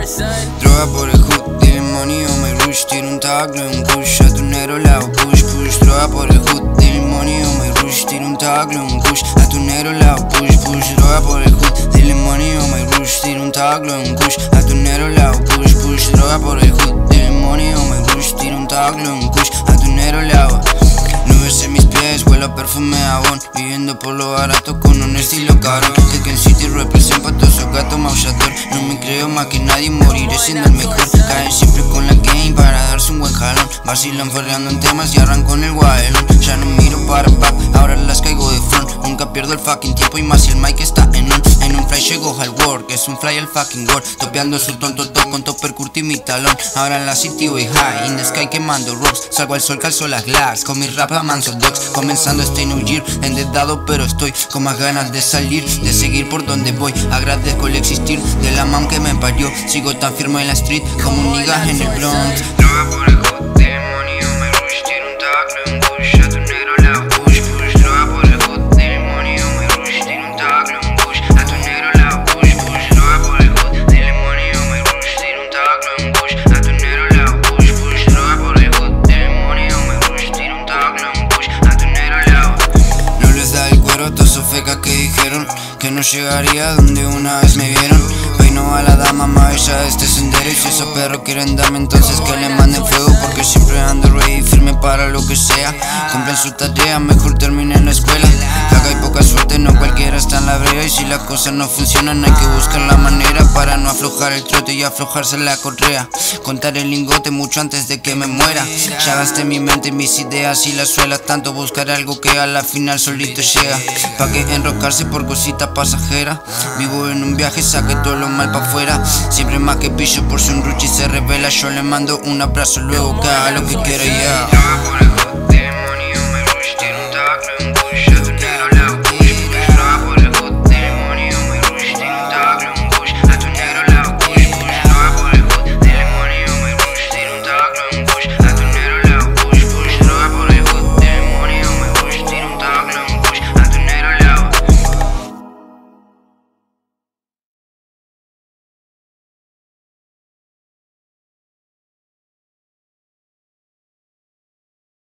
Droga por el hood, dile money o me rush. Tiro un tabaco un kush, a tu negro le hago push, push. Droga por el hood, dile money o me rush. Tiro un tabaco un kush, a tu negro le hago push, push. Droga por el hood, dile money o me rush. Tiro un tabaco un kush, a tu negro le hago push, push. Droga por el hood, dile money o me rush. Tiro un tabaco un kush, a tu negro le hago. Nubes en mis pies, huelo a perfume a Avon. Viviendo por lo barato con un estilo cabrón. Que en City representa patoso, gato maullador. No me creo más que nadie, moriré siendo el mejor. Caen siempre con la game para darse un buen jalón. Vacilan forreando en temas y arranco en el guadelón. Ya no miro para back, ahora las caigo de front. Nunca pierdo el fucking tiempo y más si el mic está en un fly llego al work, es un fly el fucking world. Topeando su tonto top con topper curti mi talón. Ahora en la city voy high, in the sky quemando rocks. Salgo al sol, calzo las glass, con mi rap a manso dogs. Comenzando este new year, endeudado pero estoy con más ganas de salir, de seguir por donde voy. Agradezco el existir de la mam que me parió. Sigo tan firme en la street como un nigga en el Bronx. Droga por el hood, dile money o me rush. Tiro un tabaco un kush, a tu negro le hago push, push. Droga por el hood, dile money o me rush. Tiro un tabaco un kush, a tu negro le hago push, push. Droga por el hood, dile money o me rush. Tiro un tabaco un kush, a tu negro le hago push, push. Droga por el hood, dile money o me rush. Tiro un tabaco un kush, a tu negro le hago. No les da el cuero, todos esos fecas que dijeron que no llegaría donde una vez me vieron. Peino a la dama más bella de este sendero. Y si esos perros quieren darme, entonces que le manden fuego. Porque siempre ando ready, firme para lo que sea. Cumplen su tarea, mejor terminen la escuela. Acá hay poca suerte, no cualquiera está en la brega. Y si las cosas no funcionan hay que buscar la manera para no aflojar el trote y aflojarse la correa. Contar el lingote mucho antes de que me muera. Ya gasté mi mente y mis ideas y las suelas. Tanto buscar algo que a la final solito llega. Pa' que enroscarse por cositas pasajeras. Vivo en un viaje, saqué todo lo mal pa' afuera. Siempre más que pillo por si un ruchi se revela. Yo le mando un abrazo luego que haga lo que quiera ya.